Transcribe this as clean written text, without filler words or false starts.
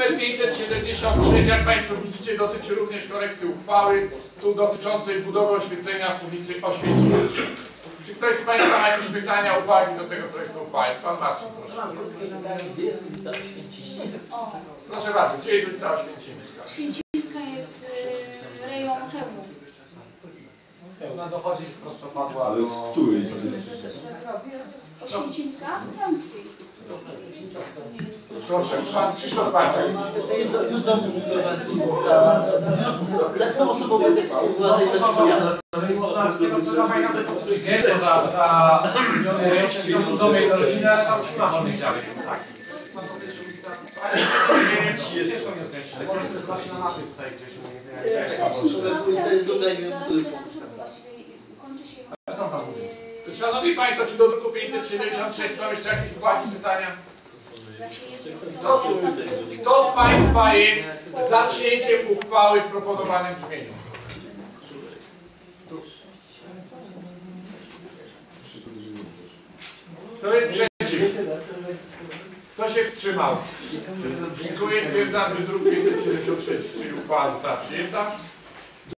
Numer 576, jak Państwo widzicie, dotyczy również korekty uchwały, tu dotyczącej budowy oświetlenia w ulicy Oświęcimskiej. Czy ktoś z Państwa ma jakieś pytania, uwagi do tego projektu uchwały? Pan Marcin, proszę. Gdzie jest ulica Oświęcimska? Proszę bardzo, gdzie jest ulica Oświęcimska? Oświęcimska jest rejon Chełmów. Ona dochodzi z prostopadła Ale z której? Oświęcimska z Chełmskiej. Proszę, pan Krzysztof Panciak. Do domu dla osobowej jeżeli można skierować na te posługi, to za domej rodzinę, a tam trzyma wolnych działek. Tak. Ciężko mnie zgęścić. Może sobie zobaczyć na mapie tutaj gdzieś mniej więcej. Co tam mówię? Szanowni Państwo, czy do druku 576 są jeszcze jakieś uwagi, pytania? Kto z Państwa jest za przyjęciem uchwały w proponowanym brzmieniu? Kto jest przeciw? Kto się wstrzymał? Dziękuję. Stwierdzam, że druk 576, czyli uchwała została przyjęta.